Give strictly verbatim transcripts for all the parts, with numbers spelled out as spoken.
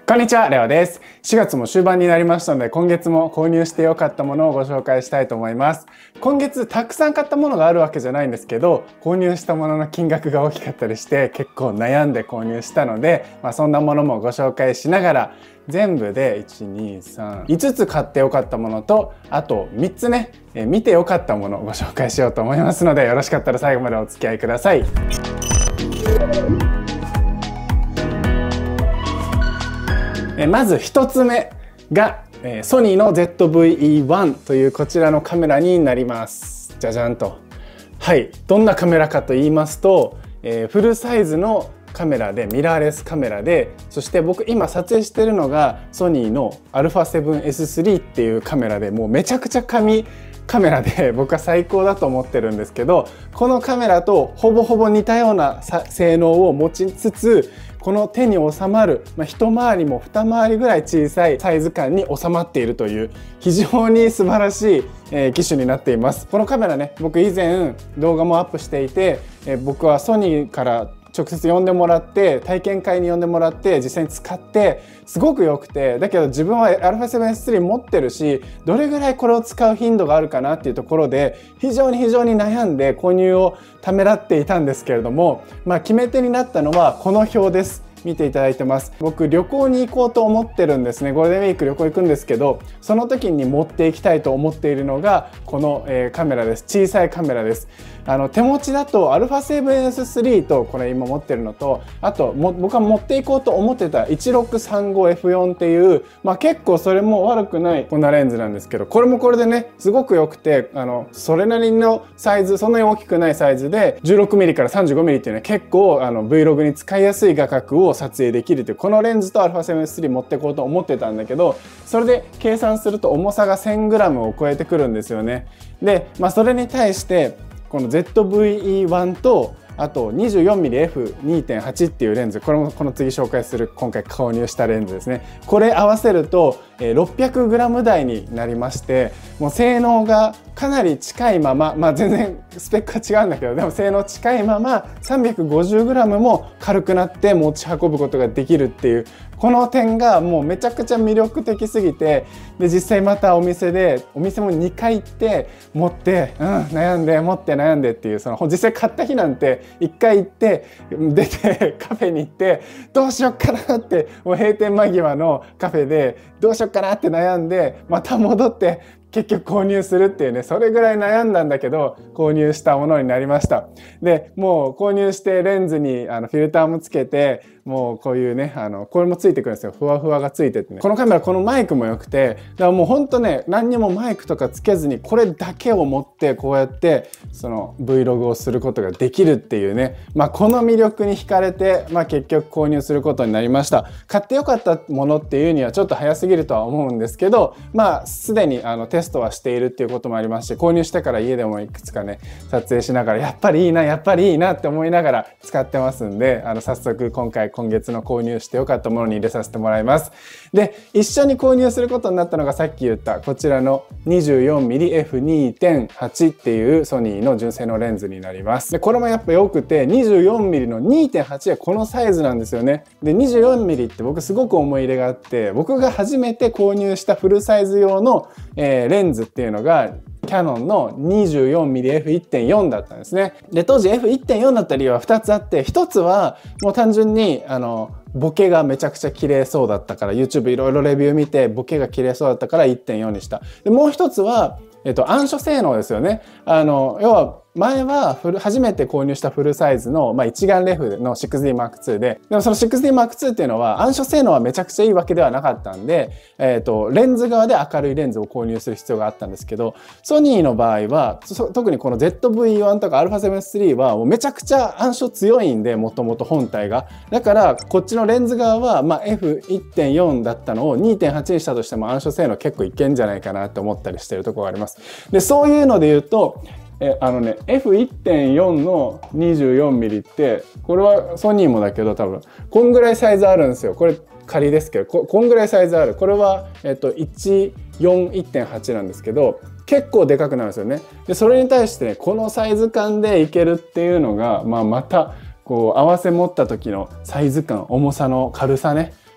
こんにちは、レオです。しがつも終盤になりましたので、今月も購入して良かったものをご紹介したいと思います。今月たくさん買ったものがあるわけじゃないんですけど、購入したものの金額が大きかったりして結構悩んで購入したので、まあ、そんなものもご紹介しながら、全部でいち、に、さん、いつつ買って良かったものと、あとみっつね、え見て良かったものをご紹介しようと思いますので、よろしかったら最後までお付き合いください。まずひとつめがソニーの ゼットブイイーワン というこちらのカメラになります。じゃじゃんと。はい、どんなカメラかと言いますと、えー、フルサイズのカメラでミラーレスカメラで、そして僕今撮影してるのがソニーの アルファセブンエススリー っていうカメラで、もうめちゃくちゃ神カメラで僕は最高だと思ってるんですけど、このカメラとほぼほぼ似たような性能を持ちつつ、この手に収まる、まあ、一回りも二回りぐらい小さいサイズ感に収まっているという非常に素晴らしい、えー、機種になっています。このカメラね、僕以前動画もアップしていて、えー、僕はソニーから直接呼んでもらって体験会に呼んでもらって実際に使ってすごく良くて、だけど自分は アルファセブンエススリー 持ってるし、どれぐらいこれを使う頻度があるかなっていうところで非常に非常に悩んで購入をためらっていたんですけれども、まあ決め手になったのはこの表です。見ていただいてます。僕旅行に行こうと思ってるんですね。ゴールデンウィーク旅行行くんですけど、その時に持っていきたいと思っているのがこの、えー、カメラです。小さいカメラです。あの手持ちだと アルファセブンエススリー とこれ今持ってるのと、あとも僕が持っていこうと思ってた いちろくさんごエフフォー っていう、まあ結構それも悪くないこんなレンズなんですけど、これもこれでねすごく良くて、あのそれなりのサイズ、そんなに大きくないサイズで じゅうろくミリ から さんじゅうごミリ っていうね、結構あの Vlog に使いやすい画角を撮影できるという、このレンズと アルファセブンエススリー 持っていこうと思ってたんだけど、それで計算すると重さが せんグラム を超えてくるんですよね。で、まあ、それに対してこの ゼットブイイーワン とあと にじゅうよんミリエフにてんはち っていうレンズ、これもこの次紹介する今回購入したレンズですね。これ合わせるとろっぴゃくグラム 台になりまして、もう性能がかなり近いまま、まあ全然スペックは違うんだけど、でも性能近いまま さんびゃくごじゅうグラム も軽くなって持ち運ぶことができるっていう、この点がもうめちゃくちゃ魅力的すぎて、で実際またお店でお店もにかい行って持って、うん、悩んで持って悩んでっていう、その実際買った日なんていっかい行って出てカフェに行ってどうしよっかなって、もう閉店間際のカフェでどうしよっかなって悩んでまた戻って結局購入するっていうね、それぐらい悩んだんだけど購入したものになりました。でもう購入してレンズにあのフィルターもつけて、もうこういうね、あのこれもついてくるんですよ。ふわふわがついててね、このカメラこのマイクも良くて、だからもうほんとね、何にもマイクとかつけずにこれだけを持ってこうやってその Vlog をすることができるっていうね、まあこの魅力に惹かれて、まあ結局購入することになりました。買って良かったものっていうにはちょっと早すぎるとは思うんですけど、まあすでにあのテストはしているっていうこともありますし、購入してから家でもいくつかね撮影しながら、やっぱりいいなやっぱりいいなって思いながら使ってますんで、あの早速今回今月の購入して良かったものに入れさせてもらいます。で一緒に購入することになったのがさっき言ったこちらの にじゅうよんミリエフにてんはち っていうソニーの純正のレンズになります。でこれもやっぱ良くて にじゅうよんミリ の にてんはち はこのサイズなんですよね。で にじゅうよんミリ って僕すごく思い入れがあって、僕が初めて購入したフルサイズ用の、えー、レンズっていうのがキヤノンの にじゅうよんミリエフいってんよん だったんですね。で当時 エフいってんよん だった理由はふたつあって、ひとつはもう単純にあのボケがめちゃくちゃ綺麗そうだったから、 YouTube いろいろレビュー見てボケが綺麗そうだったから いってんよん にした。でもう一つはえっと暗所性能ですよね。あの要は前はフル初めて購入したフルサイズの、まあ、一眼レフの シックスディーマークツー で、でもその シックスディーマークツー っていうのは暗所性能はめちゃくちゃいいわけではなかったんで、えっとレンズ側で明るいレンズを購入する必要があったんですけど、ソニーの場合は特にこの ゼットブイイーワン とか アルファセブンエススリー はもうめちゃくちゃ暗所強いんで、もともと本体が。だからこっちのレンズ側は、まあ、エフいってんよん だったのを にてんはち にしたとしても暗所性能結構いけんじゃないかなって思ったりしてるところがあります。でそういうので言うとえあのね エフいってんよん の にじゅうよんミリ ってこれはソニーもだけど多分こんぐらいサイズあるんですよ。これ仮ですけど こ, こんぐらいサイズある。これは、えっと、いちよんいってんはち なんですけど結構でかくなるんですよね。でそれに対してねこのサイズ感でいけるっていうのが、まあ、またこう合わせ持った時のサイズ感、重さの軽さね、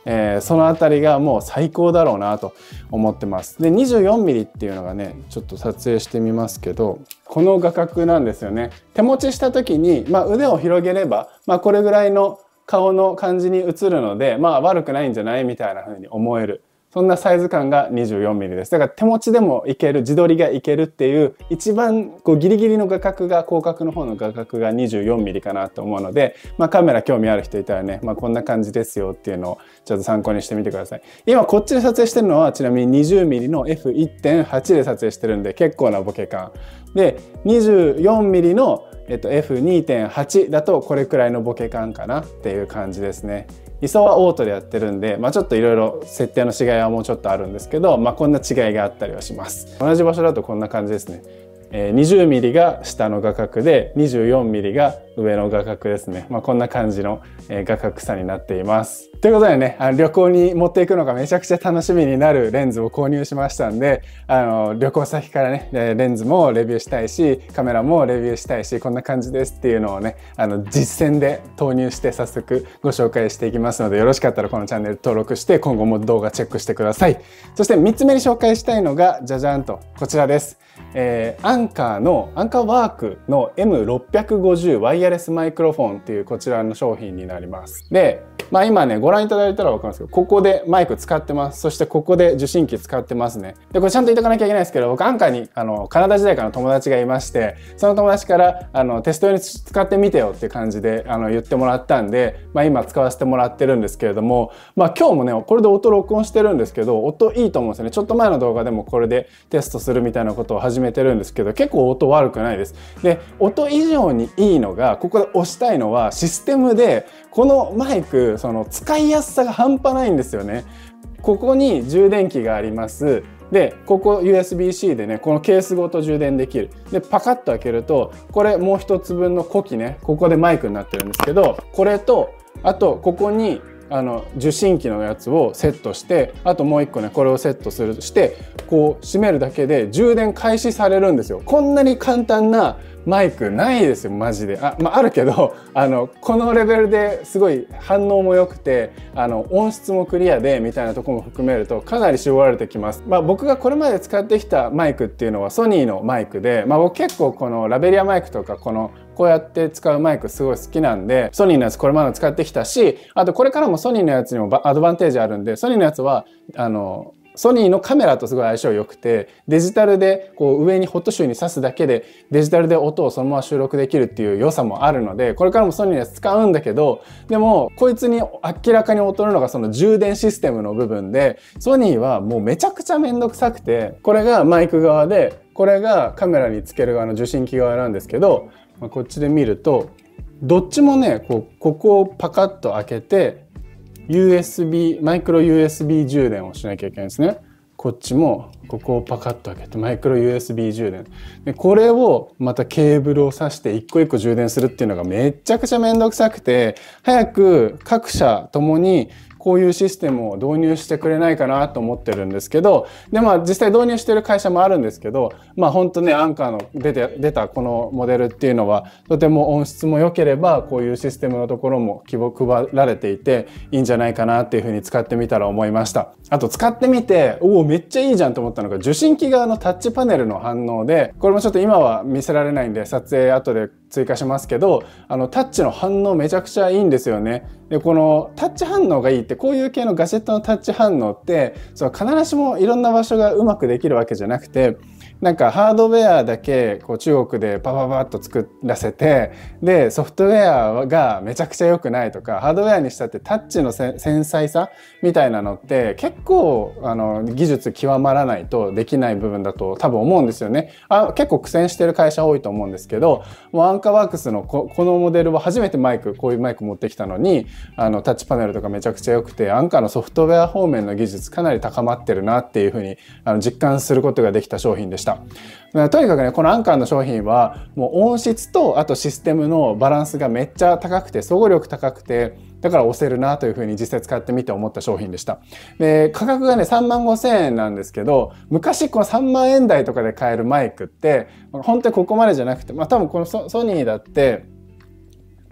えー、そのあたりがもう最高だろうなと思ってます。で にじゅうよんミリ っていうのがねちょっと撮影してみますけど、この画角なんですよね。手持ちした時に、まあ、腕を広げれば、まあ、これぐらいの顔の感じに映るので、まあ悪くないんじゃないみたいな風に思える。そんなサイズ感が にじゅうよんミリ です。だから手持ちでもいける、自撮りがいけるっていう一番こうギリギリの画角が、広角の方の画角が にじゅうよんミリ かなと思うので、まあカメラ興味ある人いたらね、まあこんな感じですよっていうのをちょっと参考にしてみてください。今こっちで撮影してるのはちなみに にじゅうミリ の エフいってんはち で撮影してるんで結構なボケ感。で にじゅうよんミリ のえっと エフにてんはち だとこれくらいのボケ感かなっていう感じですね。イソはオートでやってるんで、まあ、ちょっといろいろ設定の違いはもうちょっとあるんですけど、まあ、こんな違いがあったりはします。同じ場所だとこんな感じですね。えー、にじゅうミリ が下の画角で にじゅうよんミリ が上の画角ですね。まあ、こんな感じの、えー、画角差になっています。ということでね、あの旅行に持っていくのがめちゃくちゃ楽しみになるレンズを購入しましたんで、あの旅行先からねレンズもレビューしたいし、カメラもレビューしたいし、こんな感じですっていうのをね、あの実践で投入して早速ご紹介していきますので、よろしかったらこのチャンネル登録して今後も動画チェックしてください。そしてみっつめに紹介したいのがじゃじゃんとこちらです。えー、アンカーのアンカーワークの エムろっぴゃくごじゅう ワイヤレスマイクロフォンっていうこちらの商品になります。で、まあ今ねご覧いただいたら分かるんですけど、ここでマイク使ってます。そしてここで受信機使ってますね。でこれちゃんと言っとかなきゃいけないですけど、僕アンカーにあのカナダ時代からの友達がいまして、その友達からあのテスト用に使ってみてよっていう感じであの言ってもらったんで、まあ、今使わせてもらってるんですけれども、まあ今日もねこれで音録音してるんですけど、音いいと思うんですよね。ちょっと前の動画でもこれでテストするみたいなことを始めてるんですけど、結構音悪くないです。で音以上にいいのが、ここで押したいのはシステムで、このマイクその使いやすさが半端ないんですよね。ここに充電器があります。でここ ユーエスビー-C でね、このケースごと充電できる。でパカッと開けると、これもう一つ分の子機ね、ここでマイクになってるんですけど、これとあとここにあの受信機のやつをセットして、あともう一個ねこれをセットするしてこう閉めるだけで充電開始されるんですよ。こんなに簡単なマイクないですよマジで。あ、まあ、あるけどあのこのレベルですごい反応も良くて、あの音質もクリアでみたいなところも含めるとかなり絞られてきます。まあ、僕がこれまで使ってきたマイクっていうのはソニーのマイクで、まあ、僕結構このラベリアマイクとかこのこうやって使うマイクすごい好きなんで、ソニーのやつこれまで使ってきたし、あとこれからもソニーのやつにもアドバンテージあるんで、ソニーのやつはあのソニーのカメラとすごい相性良くて、デジタルでこう上にホットシューに挿すだけでデジタルで音をそのまま収録できるっていう良さもあるので、これからもソニーのやつ使うんだけど、でもこいつに明らかに劣るのがその充電システムの部分で、ソニーはもうめちゃくちゃめんどくさくて、これがマイク側でこれがカメラにつける側の受信機側なんですけど、まあ、こっちで見るとどっちもねこうここをパカッと開けて ユーエスビー マイクロ ユーエスビー 充電をしなきゃいけないんですね。こっちもここをパカッと開けてマイクロ ユーエスビー 充電で、これをまたケーブルを挿して一個一個充電するっていうのがめちゃくちゃめんどくさくて、早く各社ともにこういうシステムを導入してくれないかなと思ってるんですけど、でまあ実際導入してる会社もあるんですけど、まあ本当ねアンカーの出て出たこのモデルっていうのはとても音質も良ければ、こういうシステムのところも気を配られていていいんじゃないかなっていうふうに使ってみたら思いました。あと使ってみておおめっちゃいいじゃんと思ったのが、受信機側のタッチパネルの反応で、これもちょっと今は見せられないんで撮影後で追加しますけど、あのタッチの反応めちゃくちゃいいんですよね。でこのタッチ反応がいいって、こういう系のガジェットのタッチ反応ってそう必ずしもいろんな場所がうまくできるわけじゃなくて、なんかハードウェアだけこう中国でパパパッと作らせて、でソフトウェアがめちゃくちゃ良くないとか、ハードウェアにしたってタッチの繊細さみたいなのって結構あの技術極まらないとできない部分だと多分思うんですよね。あ結構苦戦してる会社多いと思うんですけど、もうアンカーワークスの こ, このモデルは初めてマイクこういうマイク持ってきたのに、あのタッチパネルとかめちゃくちゃ良くて、アンカーのソフトウェア方面の技術かなり高まってるなっていうふうにあの実感することができた商品でした。とにかくねこのアンカーの商品はもう音質とあとシステムのバランスがめっちゃ高くて、総合力高くて、だから押せるなというふうに実際使ってみて思った商品でした。で価格がねさんまんごせんえんなんですけど、昔このさんまんえん台とかで買えるマイクって本当にここまでじゃなくて、まあ多分この ソ, ソニーだって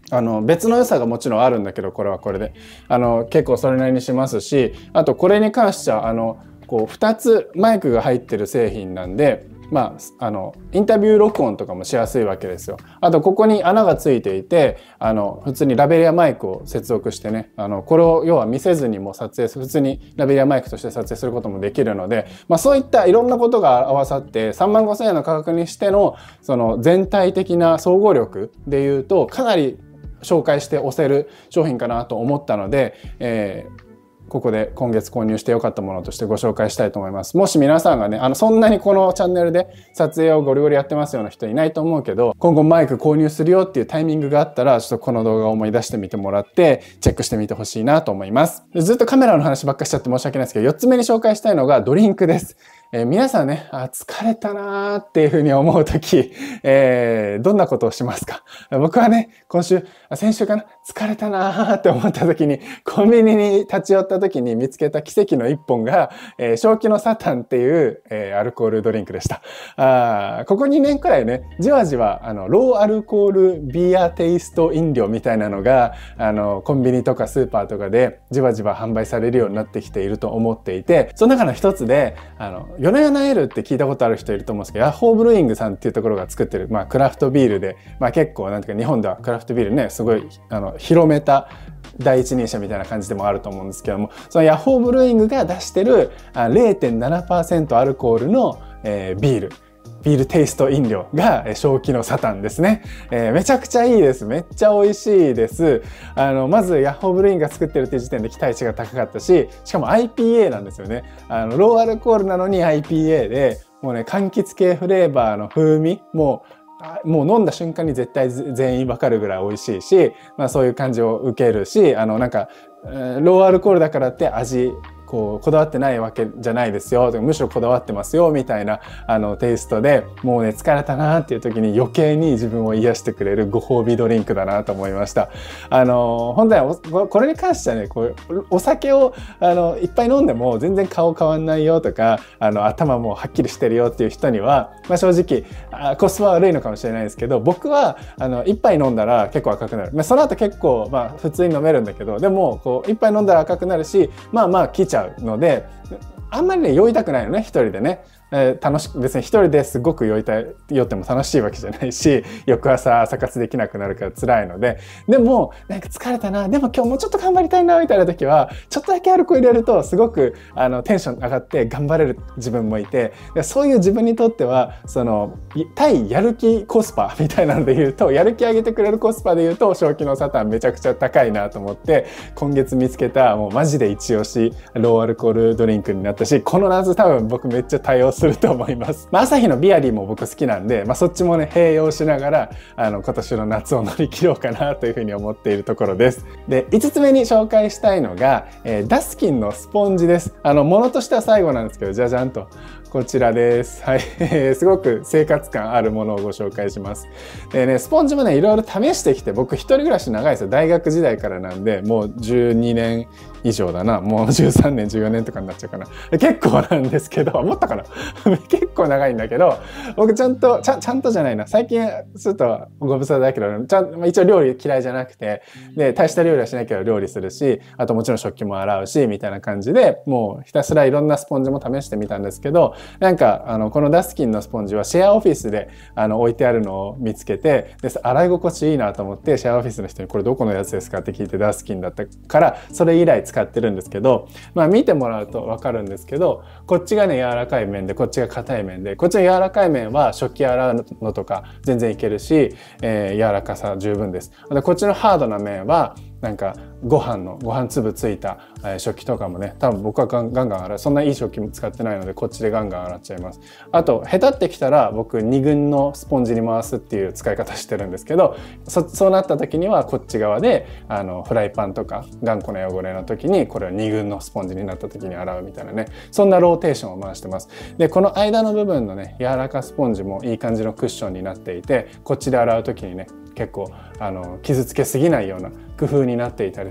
あの別の良さがもちろんあるんだけど、これはこれであの結構それなりにしますし、あとこれに関してはあのこうふたつマイクが入ってる製品なんで、まあ、あのインタビュー録音とかもしやすいわけですよ。あとここに穴がついていて、あの普通にラベリアマイクを接続してね、あのこれを要は見せずにも撮影する、普通にラベリアマイクとして撮影することもできるので、まあ、そういったいろんなことが合わさってさんまんごせんえんの価格にしてのその全体的な総合力でいうとかなり紹介して押せる商品かなと思ったので、えーここで今月購入して良かったものとしてご紹介したいと思います。もし皆さんがね、あの、そんなにこのチャンネルで撮影をゴリゴリやってますような人いないと思うけど、今後マイク購入するよっていうタイミングがあったら、ちょっとこの動画を思い出してみてもらって、チェックしてみてほしいなと思います。ずっとカメラの話ばっかしちゃって申し訳ないですけど、よっつめに紹介したいのがドリンクです。えー、皆さんね、あ、疲れたなーっていうふうに思うとき、えー、どんなことをしますか？僕はね、今週、先週かな、疲れたなーって思ったときに、コンビニに立ち寄ったときに見つけた奇跡の一本が、えー、正気のサタンっていう、えー、アルコールドリンクでした。あここにねんくらいね、じわじわ、あの、ローアルコールビアテイスト飲料みたいなのが、あの、コンビニとかスーパーとかでじわじわ販売されるようになってきていると思っていて、その中の一つで、あの、ヨナヨナエールって聞いたことある人いると思うんですけど、ヤッホーブルーイングさんっていうところが作ってる、まあ、クラフトビールで、まあ、結構なんていうか日本ではクラフトビールね、すごいあの広めた第一人者みたいな感じでもあると思うんですけども、そのヤッホーブルーイングが出してる れいてんななパーセント アルコールの、えー、ビール。ビールテイスト飲料が正気のサタンですね、えー。めちゃくちゃいいです。めっちゃ美味しいです。あの、まずヤッホーブルーイングが作ってるっていう時点で期待値が高かったし、しかも アイピーエー なんですよね。あの、ローアルコールなのに アイピーエー で、もうね、柑橘系フレーバーの風味、もう、もう飲んだ瞬間に絶対全員わかるぐらい美味しいし、まあそういう感じを受けるし、あの、なんか、ローアルコールだからって味、こうこだわってないわけじゃないですよ、むしろこだわってますよみたいなあのテイストで、もうね疲れたなっていう時に余計に自分を癒してくれるご褒美ドリンクだなと思いました。あの本当はこれに関してはね、こうお酒をあのいっぱい飲んでも全然顔変わんないよとか、あの頭もはっきりしてるよっていう人には、まあ、正直あコスパ悪いのかもしれないですけど、僕はあのいっぱい飲んだら結構赤くなる、まあ、その後結構まあ普通に飲めるんだけど、でもこういっぱい飲んだら赤くなるし、まあまあ来ちゃうので、あんまりね酔いたくないよね、一人でね。えー、楽しく、別に一人ですごく酔いたい、酔っても楽しいわけじゃないし、翌朝朝活できなくなるから辛いので、でもなんか疲れたな、でも今日もうちょっと頑張りたいなみたいな時はちょっとだけアルコール入れるとすごくあのテンション上がって頑張れる自分もいて、そういう自分にとってはその対やる気コスパみたいなので言うと、やる気上げてくれるコスパで言うと正気のサタンめちゃくちゃ高いなと思って、今月見つけたもうマジで一押しローアルコールドリンクになったし、この夏多分僕めっちゃ対応すると思います。まあ、朝日のビアリーも僕好きなんで、まあ、そっちもね併用しながらあの今年の夏を乗り切ろうかなというふうに思っているところです。で、いつつめに紹介したいのが、えー、ダスキンのスポンジです。あのものとしては最後なんですけど、じゃじゃんとこちらです。はい、すごく生活感あるものをご紹介します。でね、スポンジもねいろいろ試してきて、僕一人暮らし長いですよ。大学時代からなんで、もうじゅうにねん以上だな。もうじゅうさんねんじゅうよねんとかになっちゃうかな。結構なんですけど、もっとかな結構長いんだけど、僕ちゃんとちゃちゃんとじゃないな、最近ちょっとご無沙汰だけど、ちゃん、まあ、一応料理嫌いじゃなくて、で大した料理はしないけど料理するし、あともちろん食器も洗うしみたいな感じで、もうひたすらいろんなスポンジも試してみたんですけど、なんかあのこのダスキンのスポンジはシェアオフィスであの置いてあるのを見つけて、で洗い心地いいなと思ってシェアオフィスの人にこれどこのやつですかって聞いて、ダスキンだったからそれ以来使ってるんですけど、まあ見てもらうと分かるんですけど、こっちがね柔らかい面でこっちが硬い面で、こっちの柔らかい面は食器洗うのとか全然いけるし、えー、柔らかさ十分です。でこっちのハードな面はなんかご飯のご飯粒ついた、えー、食器とかもね、多分僕はガンガンガン洗う、そんないい食器も使ってないのでこっちでガンガン洗っちゃいます。あとへたってきたら僕に軍のスポンジに回すっていう使い方してるんですけど、 そ, そうなった時にはこっち側であのフライパンとか頑固な汚れの時にこれをに軍のスポンジになった時に洗うみたいなね、そんなローテーションを回してます。でこの間の部分のね柔らかスポンジもいい感じのクッションになっていて、こっちで洗う時にね結構あの傷つけすぎないような工夫になっていたり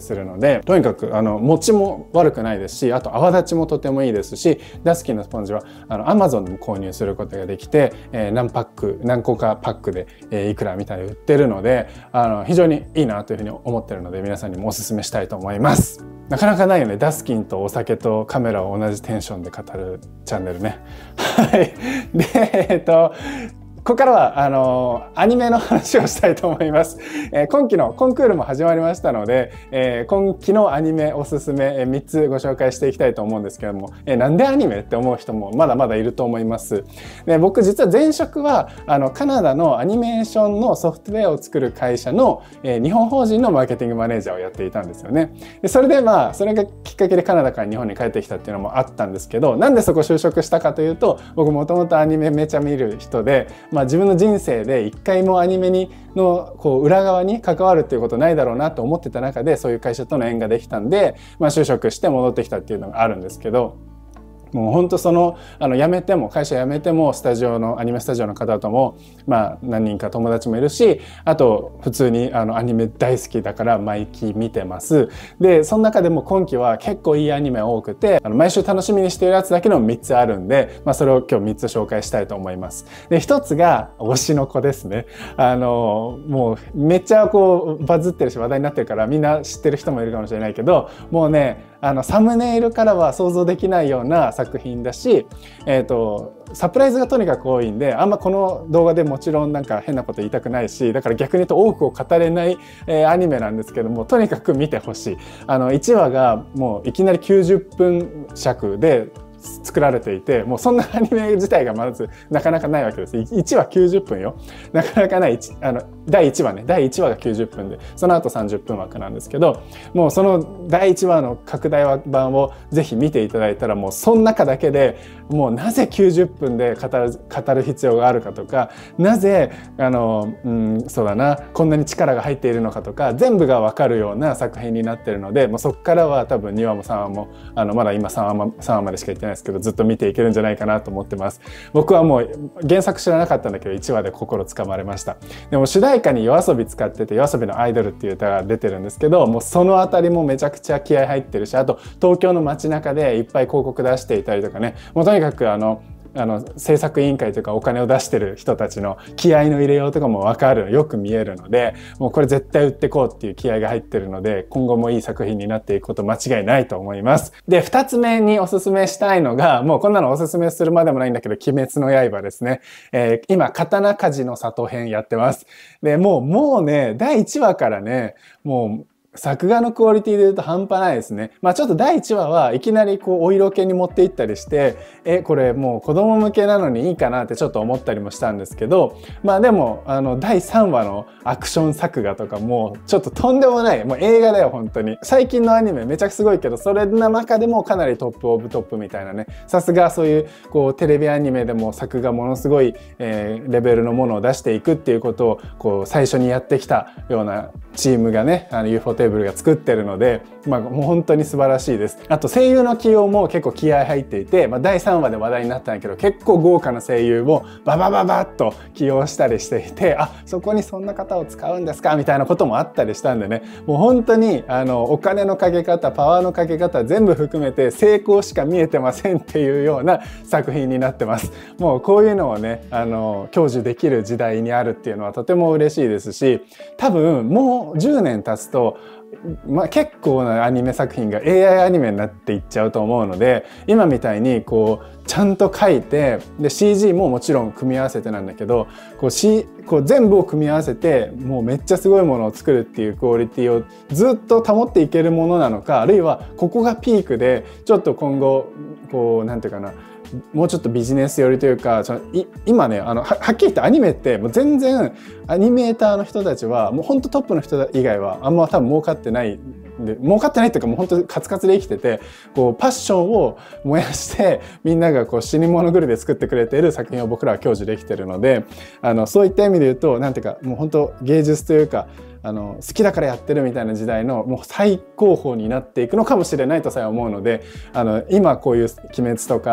するので、とにかくあの持ちも悪くないですし、あと泡立ちもとてもいいですし、ダスキンのスポンジはあの Amazon でも購入することができて、えー、何パック何個かパックで、えー、いくらみたいに売ってるので、あの非常にいいなというふうに思ってるので、皆さんにもおすすめしたいと思います。なかなかないよね、ダスキンとお酒とカメラを同じテンションで語るチャンネルね。はい。で、えっとここからはあのアニメの話をしたいと思います。えー、今期のコンクールも始まりましたので、えー、今期のアニメおすすめ、えー、みっつご紹介していきたいと思うんですけども、えー、なんでアニメって思う人もまだまだいると思います。で、僕実は前職はあのカナダのアニメーションのソフトウェアを作る会社の、えー、日本法人のマーケティングマネージャーをやっていたんですよね。で、それでまあそれがきっかけでカナダから日本に帰ってきたっていうのもあったんですけど、なんでそこ就職したかというと、僕もともとアニメめちゃ見る人で、まあ自分の人生で一回もアニメにのこう裏側に関わるっていうことないだろうなと思ってた中で、そういう会社との縁ができたんで、まあ、就職して戻ってきたっていうのがあるんですけど、もう本当そのあの辞めても会社辞めてもスタジオのアニメスタジオの方ともまあ何人か友達もいるし、あと普通にあのアニメ大好きだから毎期見てます。でその中でも今期は結構いいアニメ多くて、あの毎週楽しみにしているやつだけのみっつあるんで、まあ、それを今日みっつ紹介したいと思います。でひとつが推しの子ですね。あのもうめっちゃこうバズってるし話題になってるからみんな知ってる人もいるかもしれないけど、もうねあのサムネイルからは想像できないような作品だし、えーと、サプライズがとにかく多いんで、あんまこの動画でもちろんなんか変なこと言いたくないし、だから逆に言うと多くを語れない、えー、アニメなんですけども、とにかく見てほしい。あのいちわがもういきなりきゅうじゅっぷん尺で作られていて、もうそんなアニメ自体がまずなかなかないわけです。いちわきゅうじゅっぷんよ。なかなかない。あのだいいちわね。だいいちわがきゅうじゅっぷんで、その後さんじゅっぷん枠なんですけど、もうそのだいいちわの拡大版をぜひ見ていただいたら、もうその中だけでもうなぜきゅうじゅっぷんで語る、語る必要があるかとか、なぜあの、うん、そうだな、こんなに力が入っているのかとか、全部がわかるような作品になっているので、もうそこからは多分にわもさんわも、あのまだ今さんわまでしか言ってないですけど、ずっと見ていけるんじゃないかなと思ってます。僕はもう原作知らなかったんだけどいちわで心つかまれました。でも主題歌にYOASOBI使ってて、YOASOBIのアイドルっていう歌が出てるんですけど、もうそのあたりもめちゃくちゃ気合入ってるし、あと東京の街中でいっぱい広告出していたりとかね、もうとにかくあのあの制作委員会というかお金を出してる人たちの気合の入れようとかも分かる、よく見えるので、もうこれ絶対売ってこうっていう気合が入ってるので、今後もいい作品になっていくこと間違いないと思います。でふたつめにおすすめしたいのが、もうこんなのおすすめするまでもないんだけど、鬼滅の刃ですね。えー、今刀鍛冶の里編やってます。でもうもうねだいいちわからね、もう作画のクオリティで言うと半端ないですね。まあちょっとだいいちわはいきなりこうお色気に持っていったりして、え、これもう子供向けなのにいいかなってちょっと思ったりもしたんですけど、まあでもあのだいさんわのアクション作画とかもちょっととんでもない、もう映画だよ本当に。最近のアニメめちゃくちゃすごいけど、それの中でもかなりトップオブトップみたいなね。さすがそういうこうテレビアニメでも作画ものすごい、えー、レベルのものを出していくっていうことをこう最初にやってきたようなチームがね、あの ユーフォー テーブルが作ってるので、まあもう本当に素晴らしいです。あと声優の起用も結構気合入っていて、まあだいさんわで話題になったんだけど、結構豪華な声優をババババッと起用したりしていて、あ、そこにそんな方を使うんですかみたいなこともあったりしたんでね、もう本当にあのお金のかけ方、パワーのかけ方全部含めて成功しか見えてませんっていうような作品になってます。もうこういうのをね、あの享受できる時代にあるっていうのはとても嬉しいですし、多分もうじゅうねん経つと、まあ、結構なアニメ作品が エーアイ アニメになっていっちゃうと思うので、今みたいにこうちゃんと書いて、で シージー ももちろん組み合わせてなんだけど、こう、C、こう全部を組み合わせてもうめっちゃすごいものを作るっていうクオリティをずっと保っていけるものなのか、あるいはここがピークでちょっと今後こうなんていうかな、もうちょっとビジネス寄りというか、そのい今ね、あの は, はっきり言ってアニメってもう全然アニメーターの人たちはもうほんとトップの人以外はあんま多分儲かってないで、儲かってないっていうかもう本当にカツカツで生きてて、こうパッションを燃やしてみんながこう死に物狂いで作ってくれている作品を僕らは享受できてるので、あのそういった意味で言うとなんていうかもう本当芸術というか、あの好きだからやってるみたいな時代のもう最高峰になっていくのかもしれないとさえ思うので、あの今こういう「鬼滅」とか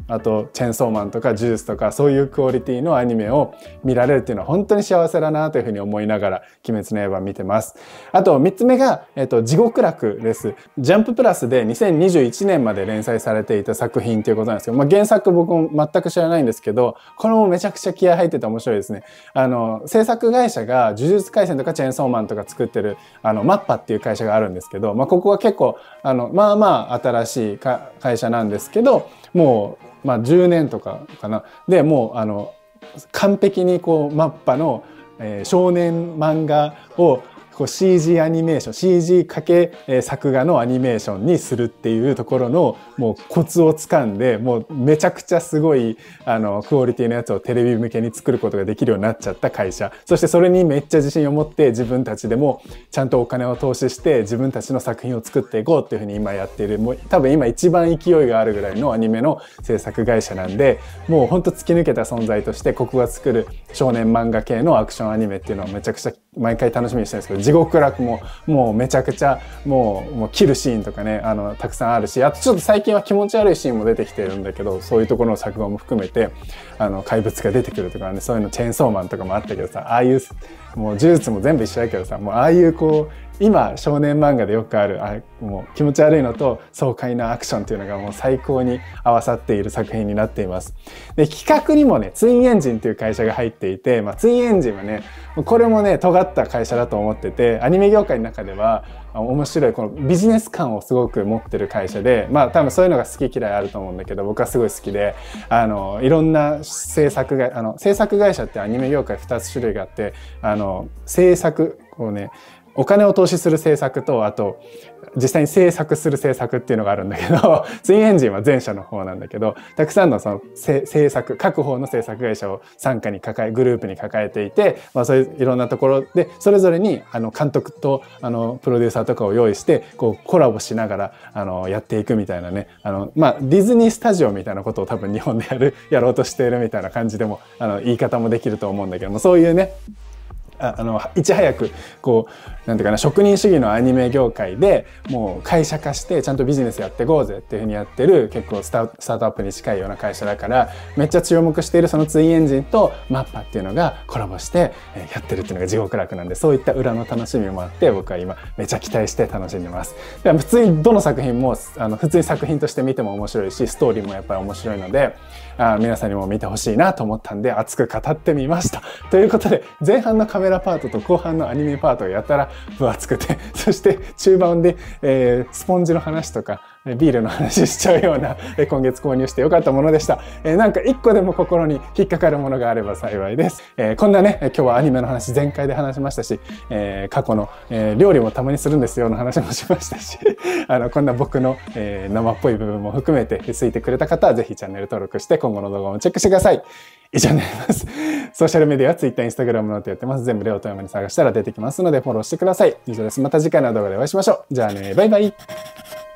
あとチェンソーマンとかジュースとかそういうクオリティのアニメを見られるっていうのは本当に幸せだなというふうに思いながら鬼滅の刃見てます。あとみっつめが、えっと、地獄楽です。ジャンププラスでにせんにじゅういちねんまで連載されていた作品ということなんですけど、まあ、原作僕も全く知らないんですけど、これもめちゃくちゃ気合入ってて面白いですね。あの、制作会社が呪術廻戦とかチェーンソーマンとか作ってる、あの、マッパっていう会社があるんですけど、まあ、ここは結構、あの、まあまあ新しいか会社なんですけど、もう、まあじゅうねんとかかな。で、もう、あの、完璧にこう、マッパの、えー、少年漫画をこう シージー アニメーション シージー かけ、えー、作画のアニメーションにするっていうところのもうコツをつかんで、もうめちゃくちゃすごいあのクオリティのやつをテレビ向けに作ることができるようになっちゃった会社、そしてそれにめっちゃ自信を持って自分たちでもちゃんとお金を投資して自分たちの作品を作っていこうっていうふうに今やっている、もう多分今一番勢いがあるぐらいのアニメの制作会社なんで、もうほんと突き抜けた存在としてここが作る少年漫画系のアクションアニメっていうのをめちゃくちゃ毎回楽しみにしてるんですけど、地獄楽ももうめちゃくちゃもう、もう切るシーンとかね、あのたくさんあるし、あとちょっと最近は気持ち悪いシーンも出てきてるんだけど、そういうところの作画も含めてあの怪物が出てくるとかね、そういうのチェーンソーマンとかもあったけどさ、ああいうもう呪術も全部一緒だけどさ、もうああいうこう今少年漫画でよくあるあもう気持ち悪いのと爽快なアクションっていうのがもう最高に合わさっている作品になっています。で、企画にもねツインエンジンという会社が入っていて、まあ、ツインエンジンはねこれもね尖った会社だと思ってて、アニメ業界の中では面白いこのビジネス感をすごく持ってる会社で、まあ多分そういうのが好き嫌いあると思うんだけど、僕はすごい好きで、あのいろんな制作があの制作会社ってアニメ業界ふたつ種類があって、あの制作こうねお金を投資する制作と、あと実際に制作する制作っていうのがあるんだけど、ツインエンジンは前者の方なんだけど、たくさんのその制作各方の制作会社を傘下に抱えグループに抱えていて、まあ、そういういろんなところでそれぞれにあの監督とあのプロデューサーとかを用意してこうコラボしながらあのやっていくみたいなね、あの、まあ、ディズニースタジオみたいなことを多分日本でやるやろうとしているみたいな感じでもあの言い方もできると思うんだけども、そういうねああのいち早くこうなんていうかな、職人主義のアニメ業界でもう会社化してちゃんとビジネスやっていこうぜっていうふうにやってる結構スタスタートアップに近いような会社だから、めっちゃ注目しているそのツインエンジンとマッパっていうのがコラボしてやってるっていうのが地獄楽なんで、そういった裏の楽しみもあって僕は今めちゃ期待して楽しんでます。で普通にどの作品もあの普通に作品として見ても面白いし、ストーリーもやっぱり面白いので、あ皆さんにも見てほしいなと思ったんで熱く語ってみました。ということで前半のカメラパートと後半のアニメパートがやたら分厚くて、そして中盤で、えー、スポンジの話とかビールの話しちゃうような今月購入してよかったものでした。えー、なんか一個でも心に引っかかるものがあれば幸いです。えー、こんなね今日はアニメの話全開で話しましたし、えー、過去の、えー、料理もたまにするんですよの話もしましたしあのこんな僕の、えー、生っぽい部分も含めて好いてくれた方はぜひチャンネル登録して今後の動画もチェックしてください。以上になります。ソーシャルメディアは Twitter、Instagram などやってます。全部レオと山に探したら出てきますのでフォローしてください。以上です。また次回の動画でお会いしましょう。じゃあね、バイバイ。